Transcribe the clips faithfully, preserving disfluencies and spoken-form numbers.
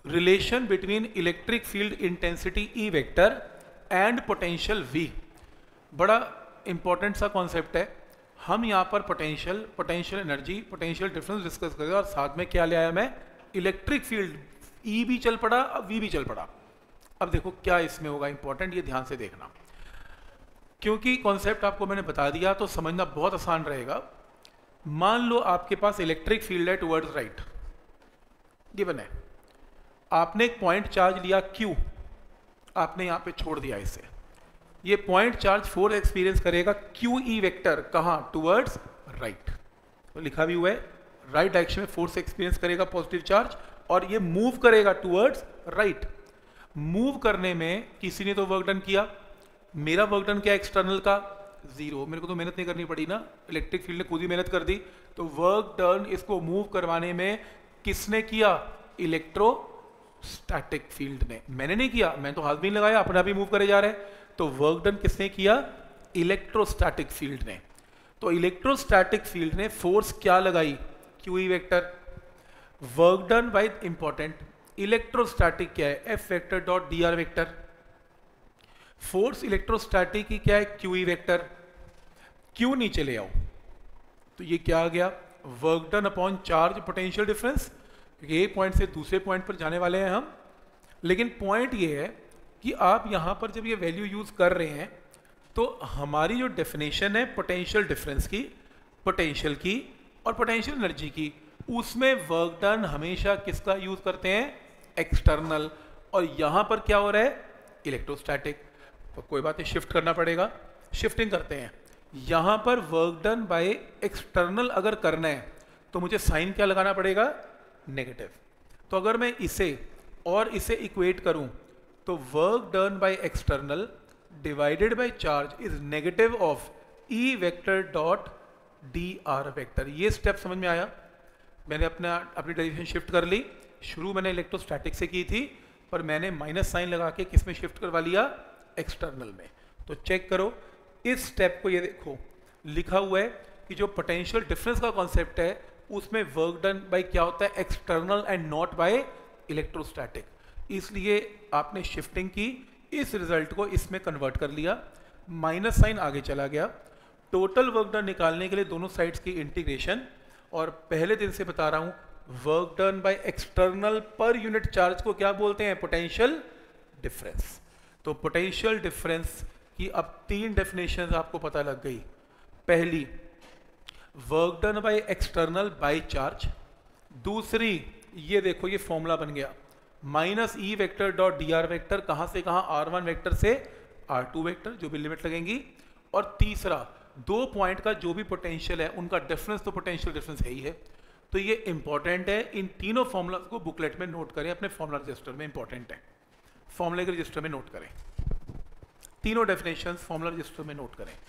Relation between electric field intensity E vector and potential V. बड़ा important सा concept है। हम यहाँ पर potential potential energy potential difference discuss करेंगे और साथ में क्या ले आया मैं, इलेक्ट्रिक फील्ड ई भी चल पड़ा, अब वी भी चल पड़ा। अब देखो क्या इसमें होगा इंपॉर्टेंट, ये ध्यान से देखना, क्योंकि कॉन्सेप्ट आपको मैंने बता दिया तो समझना बहुत आसान रहेगा। मान लो आपके पास इलेक्ट्रिक फील्ड है टुवर्ड्स राइट, गिवन है। आपने एक पॉइंट चार्ज लिया Q, आपने यहाँ पे छोड़ दिया इसे। ये पॉइंट चार्ज फोर्स एक्सपीरियंस करेगा क्यू ई वेक्टर, कहाँ, टुवर्ड्स राइट। तो लिखा भी हुआ है राइट डायरेक्शन में फोर्स एक्सपीरियंस करेगा पॉजिटिव चार्ज, और ये मूव करेगा टुवर्ड्स राइट। मूव करने में किसी ने तो वर्क डन किया, मेरा वर्क डन क्या एक्सटर्नल का, जीरो। मेरे को तो मेहनत नहीं करनी पड़ी ना, इलेक्ट्रिक फील्ड ने खुद ही मेहनत कर दी। तो वर्क डन इसको मूव करवाने में किसने किया, इलेक्ट्रोस्टैटिक फील्ड ने। मैंने नहीं किया, मैं तो हाथ भी नहीं लगाया, अपने आप ही मूव करे जा रहे हैं। तो वर्क डन किसने किया, इलेक्ट्रोस्टैटिक फील्ड ने। तो इलेक्ट्रोस्टैटिक फील्ड ने फोर्स क्या लगाई, Q E vector. Work done by important, electrostatic क्या है, F vector dot D R vector. Force electrostatic की क्या है, क्यू ई वेक्टर। क्यू नीचे ले आओ तो ये क्या आ गया, work done upon charge potential difference, क्योंकि एक पॉइंट से दूसरे पॉइंट पर जाने वाले हैं हम। लेकिन पॉइंट ये है कि आप यहाँ पर जब ये वैल्यू यूज कर रहे हैं तो हमारी जो डेफिनेशन है पोटेंशियल डिफरेंस की, पोटेंशियल की और पोटेंशियल एनर्जी की, उसमें वर्क डन हमेशा किसका यूज करते हैं, एक्सटर्नल। और यहाँ पर क्या हो रहा है, इलेक्ट्रोस्टैटिक। तो कोई बात नहीं, शिफ्ट करना पड़ेगा, शिफ्टिंग करते हैं। यहाँ पर वर्क डन बाय एक्सटर्नल अगर करना है तो मुझे साइन क्या लगाना पड़ेगा, नेगेटिव। तो अगर मैं इसे और इसे इक्वेट करूं तो work done by external divided by charge is negative of E vector dot D R vector. ये स्टेप समझ में आया। मैंने अपना अपनी डायरेक्शन शिफ्ट कर ली। शुरू मैंने इलेक्ट्रोस्टैटिक से की थी, पर मैंने माइनस साइन लगा के किस में शिफ्ट करवा लिया, एक्सटर्नल में। तो चेक करो इस स्टेप को, ये देखो लिखा हुआ है कि जो पोटेंशियल डिफरेंस का कॉन्सेप्ट है उसमें वर्क डन बाय क्या होता है, external and not by electrostatic. इसलिए आपने शिफ्टिंग की, इस रिजल्ट को इसमें कन्वर्ट कर लिया, माइनस साइन आगे चला गया। टोटल वर्क डन निकालने के लिए दोनों साइड्स की इंटीग्रेशन, और पहले दिन से बता रहा हूं वर्क डन बाय एक्सटर्नल पर यूनिट चार्ज को क्या बोलते हैं, पोटेंशियल डिफरेंस। तो पोटेंशियल डिफरेंस की अब तीन डेफिनेशन आपको पता लग गई। पहली, work done by external by charge. दूसरी, ये देखो ये फॉर्मूला बन गया, minus E vector dot D R vector, कहां से कहां, आर वन वेक्टर से आर टू वेक्टर, जो भी लिमिट लगेंगी। और तीसरा, दो पॉइंट का जो भी पोटेंशियल है उनका डिफरेंस तो पोटेंशियल डिफरेंस है ही है। तो ये इंपॉर्टेंट है, इन तीनों फॉर्मूला को बुकलेट में नोट करें, अपने फॉर्मूला रजिस्टर में, इंपॉर्टेंट है, फॉर्मूले के रजिस्टर में नोट करें, तीनों डेफिनेशंस फॉर्मूला रजिस्टर में नोट करें।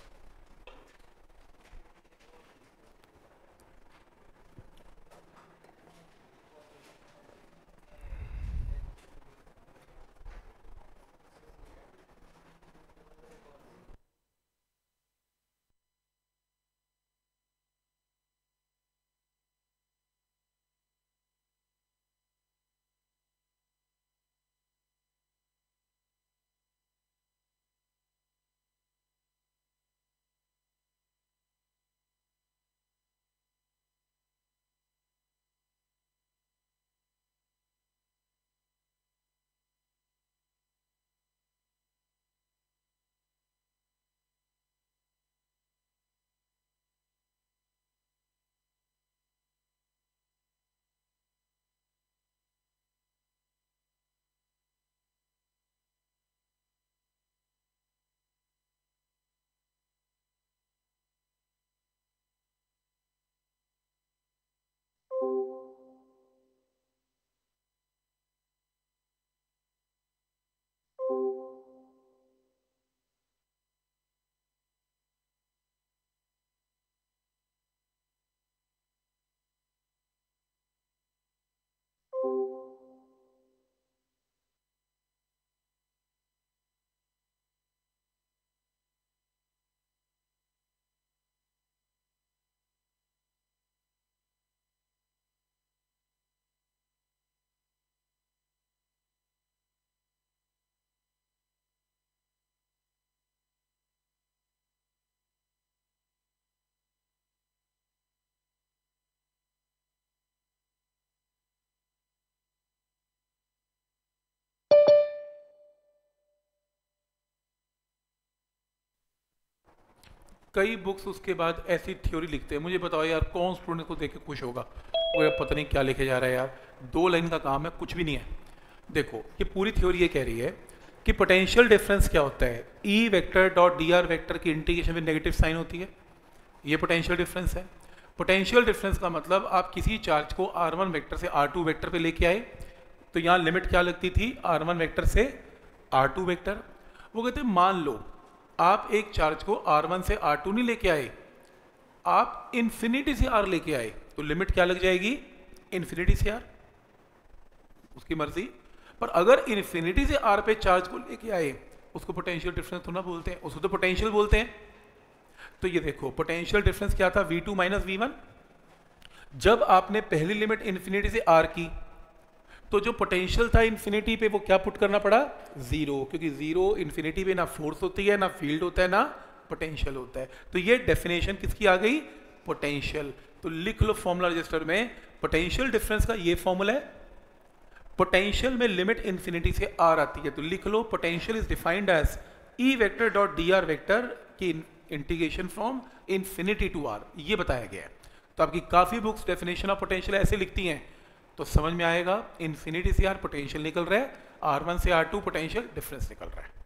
कई बुक्स उसके बाद ऐसी थ्योरी लिखते हैं, मुझे बताओ यार कौन स्टूडेंट को देख के खुश होगा, वो यार पता नहीं क्या लिखे जा रहा है यार, दो लाइन का काम है, कुछ भी नहीं है। देखो ये पूरी थ्योरी ये कह रही है कि पोटेंशियल डिफरेंस क्या होता है, E vector dot D R vector की इंटीग्रेशन में नेगेटिव साइन होती है, ये पोटेंशियल डिफरेंस है। पोटेंशियल डिफरेंस का मतलब आप किसी चार्ज को आर वन वेक्टर से आर टू वेक्टर पे लेके आए, तो यहाँ लिमिट क्या लगती थी, आर वन वेक्टर से आर टू वेक्टर। वो कहते हैं मान लो आप एक चार्ज को आर वन से आर टू नहीं लेके आए, आप इन्फिनिटी से आर लेके आए, तो लिमिट क्या लग जाएगी, इन्फिनिटी से आर, उसकी मर्जी। पर अगर इन्फिनिटी से आर पे चार्ज को लेके आए, उसको पोटेंशियल डिफरेंस तो ना बोलते हैं, उसको तो पोटेंशियल बोलते हैं। तो ये देखो पोटेंशियल डिफरेंस क्या था, V two minus V one. जब आपने पहली लिमिट इन्फिनिटी से आर की, तो जो पोटेंशियल था इन्फिनिटी पे वो क्या पुट करना पड़ा, जीरो, क्योंकि जीरो इन्फिनिटी पे ना फोर्स होती है, ना फील्ड होता है, ना पोटेंशियल होता है। तो ये डेफिनेशन किसकी आ गई, पोटेंशियल। तो लिख लो फॉर्मूला रजिस्टर में, पोटेंशियल डिफरेंस का ये फॉर्मूला है, पोटेंशियल में लिमिट इन्फिनिटी से आर आती है, तो लिख लो potential is defined as E vector dot D R vector की integration from infinity to R, ये बताया गया है। तो आपकी काफी बुक्स डेफिनेशन ऑफ पोटेंशियल ऐसे लिखती हैं, तो समझ में आएगा इन्फिनिटी से आर पोटेंशियल निकल रहा है, आर वन से आर टू पोटेंशियल डिफरेंस निकल रहा है।